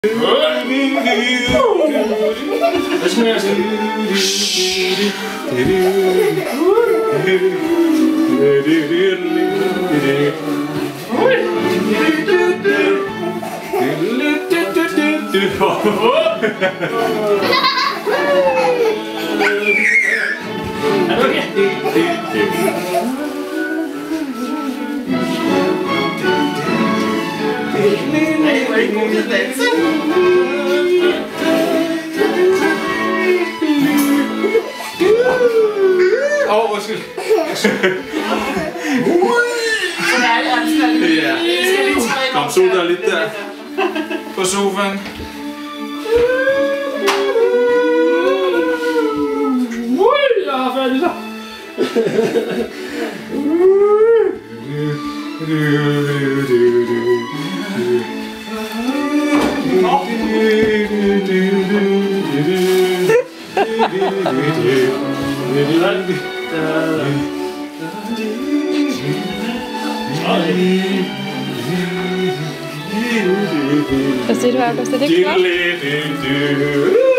Hvad smager det? Undskyld. Ja. Kom, sol der lidt der på sofaen. Jeg har færdig der. Hvad siger du, August? Er det ikke godt?